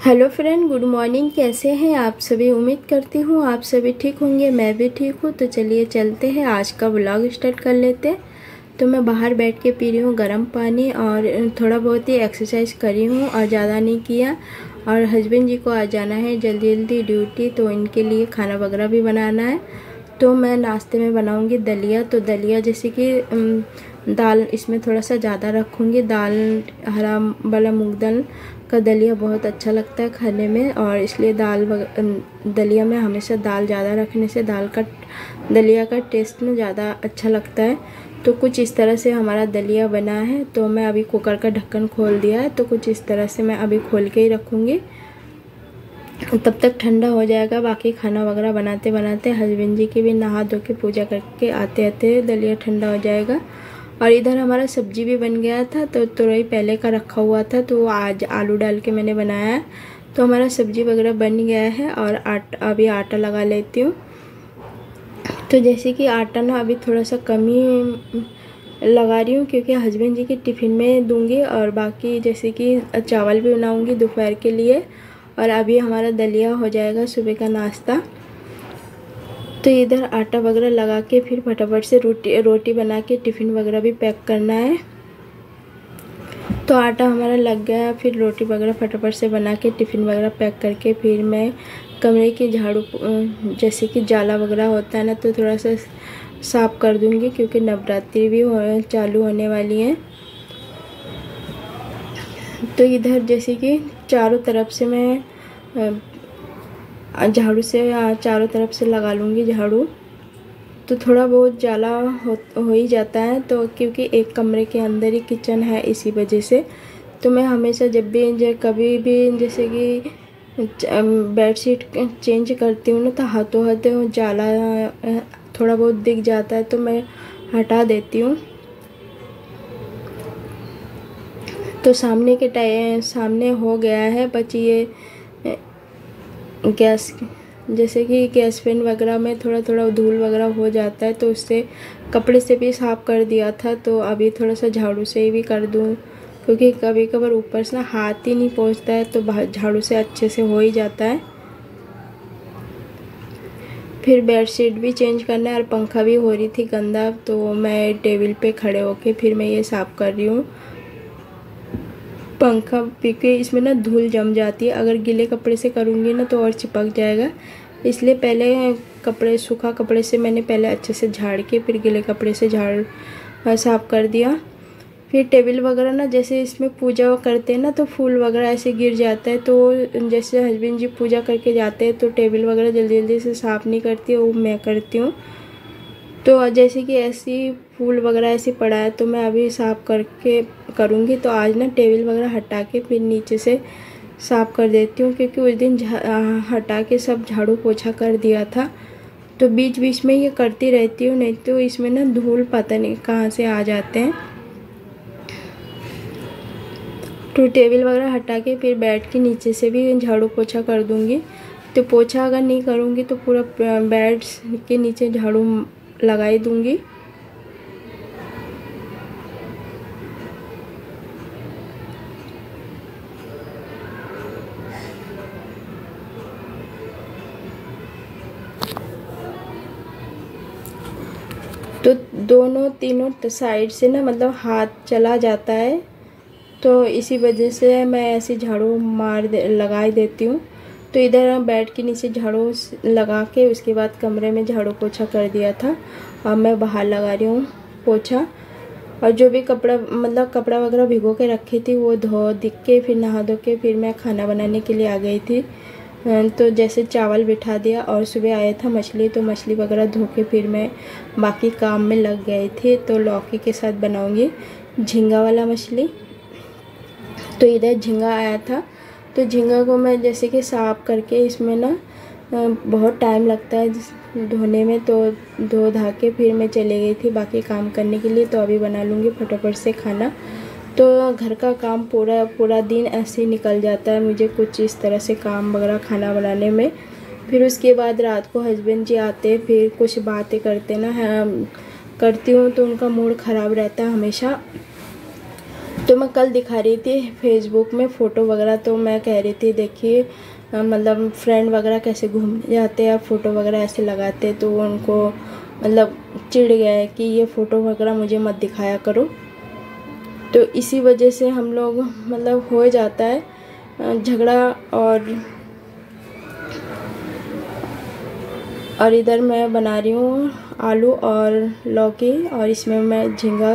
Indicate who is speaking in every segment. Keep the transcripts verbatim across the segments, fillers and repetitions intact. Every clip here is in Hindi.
Speaker 1: Hello friend, good morning. कैसे हैं आप सभी? उम्मीद करती हूँ आप सभी ठीक होंगे। मैं भी ठीक हूँ। तो चलिए चलते हैं, आज का व्लॉग स्टार्ट कर लेते हैं। तो मैं बाहर बैठ के पी रही हूँ गर्म पानी और थोड़ा बहुत ही एक्सरसाइज करी हूँ और ज़्यादा नहीं किया। और हस्बैंड जी को आ जाना है जल्दी जल्दी ड्यूटी, तो इनके लिए खाना वगैरह भी बनाना है। तो मैं नाश्ते में बनाऊँगी दलिया। तो दलिया जैसे कि दाल इसमें थोड़ा सा ज़्यादा रखूँगी। दाल हरा वाला मूंग दाल का दलिया बहुत अच्छा लगता है खाने में, और इसलिए दाल दलिया में हमेशा दाल ज़्यादा रखने से दाल का दलिया का टेस्ट में ज़्यादा अच्छा लगता है। तो कुछ इस तरह से हमारा दलिया बना है। तो मैं अभी कुकर का ढक्कन खोल दिया है, तो कुछ इस तरह से मैं अभी खोल के ही रखूँगी, तब तक ठंडा हो जाएगा। बाकी खाना वगैरह बनाते बनाते हस्बैंड जी की भी नहा धो के पूजा करके आते आते दलिया ठंडा हो जाएगा। और इधर हमारा सब्जी भी बन गया था, तो तुरई पहले का रखा हुआ था, तो आज आलू डाल के मैंने बनाया है। तो हमारा सब्जी वगैरह बन गया है और आटा अभी आटा लगा लेती हूँ। तो जैसे कि आटा ना अभी थोड़ा सा कम ही लगा रही हूँ, क्योंकि हस्बैंड जी के टिफ़िन में दूंगी, और बाकी जैसे कि चावल भी बनाऊँगी दोपहर के लिए। और अभी हमारा दलिया हो जाएगा सुबह का नाश्ता। तो इधर आटा वगैरह लगा के फिर फटाफट से रोटी रोटी बना के टिफ़िन वगैरह भी पैक करना है। तो आटा हमारा लग गया, फिर रोटी वगैरह फटाफट से बना के टिफ़िन वगैरह पैक करके फिर मैं कमरे की झाड़ू जैसे कि जाला वगैरह होता है ना, तो थोड़ा सा साफ़ कर दूंगी, क्योंकि नवरात्रि भी हो, चालू होने वाली है। तो इधर जैसे कि चारों तरफ से मैं झाड़ू से चारों तरफ से लगा लूँगी झाड़ू। तो थोड़ा बहुत जाला हो हो ही जाता है, तो क्योंकि एक कमरे के अंदर ही किचन है, इसी वजह से तो मैं हमेशा जब भी जब कभी भी जैसे कि बेडशीट चेंज करती हूँ ना, तो हाथों हाथों जाला थोड़ा बहुत दिख जाता है, तो मैं हटा देती हूँ। तो सामने के टाइम सामने हो गया है, बस ये गैस जैसे कि गैस फैन वगैरह में थोड़ा थोड़ा धूल वगैरह हो जाता है, तो उससे कपड़े से भी साफ़ कर दिया था। तो अभी थोड़ा सा झाड़ू से ही भी कर दूँ, क्योंकि कभी कभार ऊपर से ना हाथ ही नहीं पहुंचता है, तो झाड़ू से अच्छे से हो ही जाता है। फिर बेडशीट भी चेंज करना है और पंखा भी हो रही थी गंदा, तो मैं टेबल पे खड़े होके फिर मैं ये साफ़ कर रही हूँ पंखा, क्योंकि इसमें ना धूल जम जाती है। अगर गीले कपड़े से करूँगी ना तो और चिपक जाएगा, इसलिए पहले कपड़े सूखा कपड़े से मैंने पहले अच्छे से झाड़ के फिर गीले कपड़े से झाड़ साफ़ कर दिया। फिर टेबल वगैरह ना जैसे इसमें पूजा करते हैं ना, तो फूल वगैरह ऐसे गिर जाता है, तो जैसे हस्बैंड जी पूजा करके जाते हैं तो टेबल वगैरह जल्दी जल्दी से साफ़ नहीं करती है, वो मैं करती हूँ। तो जैसे कि ऐसी फूल वगैरह ऐसे पड़ा है, तो मैं अभी साफ़ करके करूँगी। तो आज ना टेबल वगैरह हटा के फिर नीचे से साफ़ कर देती हूँ, क्योंकि उस दिन हटा के सब झाड़ू पोछा कर दिया था। तो बीच बीच में ये करती रहती हूँ, नहीं तो इसमें ना धूल पता नहीं कहाँ से आ जाते हैं। तो टेबल वगैरह हटा के फिर बेड के नीचे से भी झाड़ू पोछा कर दूँगी। तो पोछा अगर नहीं करूँगी तो पूरा बेड के नीचे झाड़ू लगाई दूँगी। तो दोनों तीनों साइड से ना मतलब हाथ चला जाता है, तो इसी वजह से मैं ऐसे झाड़ू मार दे लगा देती हूँ। तो इधर बेड के नीचे झाड़ू लगा के उसके बाद कमरे में झाड़ू पोछा कर दिया था। अब मैं बाहर लगा रही हूँ पोछा, और जो भी कपड़ा मतलब कपड़ा वगैरह भिगो के रखी थी वो धो दिख के फिर नहा धो के फिर मैं खाना बनाने के लिए आ गई थी। तो जैसे चावल बिठा दिया, और सुबह आया था मछली, तो मछली वगैरह धो के फिर मैं बाकी काम में लग गई थी। तो लौकी के साथ बनाऊंगी झींगा वाला मछली। तो इधर झींगा आया था, तो झींगा को मैं जैसे कि साफ़ करके इसमें ना बहुत टाइम लगता है धोने में, तो धो धा के फिर मैं चले गई थी बाकी काम करने के लिए। तो अभी बना लूँगी फटाफट से खाना। तो घर का काम पूरा पूरा दिन ऐसे ही निकल जाता है मुझे कुछ इस तरह से काम वगैरह खाना बनाने में। फिर उसके बाद रात को हस्बैंड जी आते, फिर कुछ बातें करते ना करती हूँ, तो उनका मूड ख़राब रहता है हमेशा। तो मैं कल दिखा रही थी फेसबुक में फ़ोटो वगैरह, तो मैं कह रही थी देखिए मतलब फ्रेंड वगैरह कैसे घूमने जाते हैं, फ़ोटो वगैरह ऐसे लगाते, तो उनको मतलब चिढ़ गए कि ये फ़ोटो वगैरह मुझे मत दिखाया करो। तो इसी वजह से हम लोग मतलब हो जाता है झगड़ा। और और इधर मैं बना रही हूँ आलू और लौकी, और इसमें मैं झींगा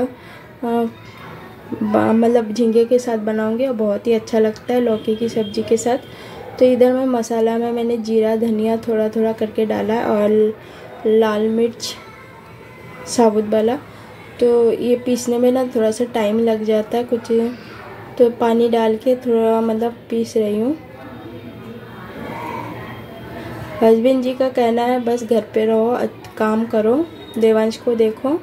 Speaker 1: मतलब झींगे के साथ बनाऊँगी और बहुत ही अच्छा लगता है लौकी की सब्ज़ी के साथ। तो इधर मैं मसाला में मैंने जीरा धनिया थोड़ा थोड़ा करके डाला और लाल मिर्च साबुत वाला। तो ये पीसने में ना थोड़ा सा टाइम लग जाता है कुछ, तो पानी डाल के थोड़ा मतलब पीस रही हूँ। हस्बैंड जी का कहना है बस घर पे रहो, काम करो, देवांश को देखो,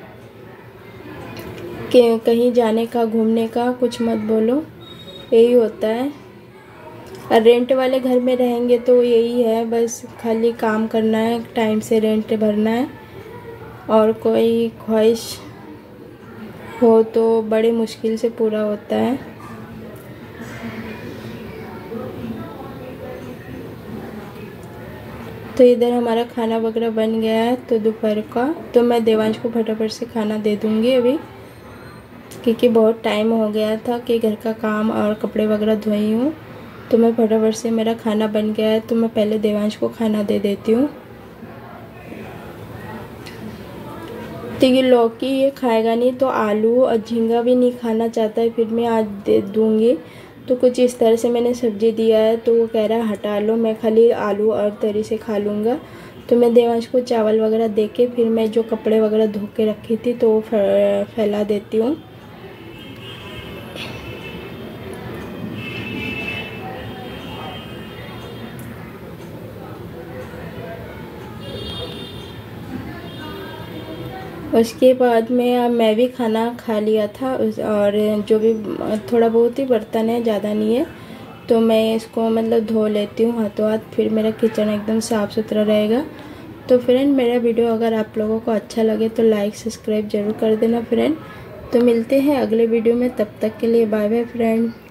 Speaker 1: कि कहीं जाने का घूमने का कुछ मत बोलो, यही होता है। और रेंट वाले घर में रहेंगे तो यही है, बस खाली काम करना है, टाइम से रेंट भरना है, और कोई ख्वाहिश हो तो बड़ी मुश्किल से पूरा होता है। तो इधर हमारा खाना वगैरह बन गया है तो दोपहर का, तो मैं देवांश को फटाफट से खाना दे दूँगी अभी, क्योंकि बहुत टाइम हो गया था कि घर का काम और कपड़े वगैरह धोई हूँ। तो मैं फटाफट से, मेरा खाना बन गया है तो मैं पहले देवांश को खाना दे देती हूँ। तो ये लौकी ये खाएगा नहीं, तो आलू और झींगा भी नहीं खाना चाहता है, फिर मैं आज दे दूँगी। तो कुछ इस तरह से मैंने सब्ज़ी दिया है, तो वो कह रहा है हटा लो, मैं खाली आलू और तरी से खा लूँगा। तो मैं देवांश को चावल वगैरह दे के फिर मैं जो कपड़े वगैरह धो के रखी थी तो वो फैला देती हूँ। उसके बाद में मैं भी खाना खा लिया था, और जो भी थोड़ा बहुत ही बर्तन है, ज़्यादा नहीं है, तो मैं इसको मतलब धो लेती हूँ हाथों हाथ, फिर मेरा किचन एकदम साफ़ सुथरा रहेगा। तो फ्रेंड, मेरा वीडियो अगर आप लोगों को अच्छा लगे तो लाइक सब्सक्राइब ज़रूर कर देना फ्रेंड। तो मिलते हैं अगले वीडियो में, तब तक के लिए बाय बाय फ्रेंड।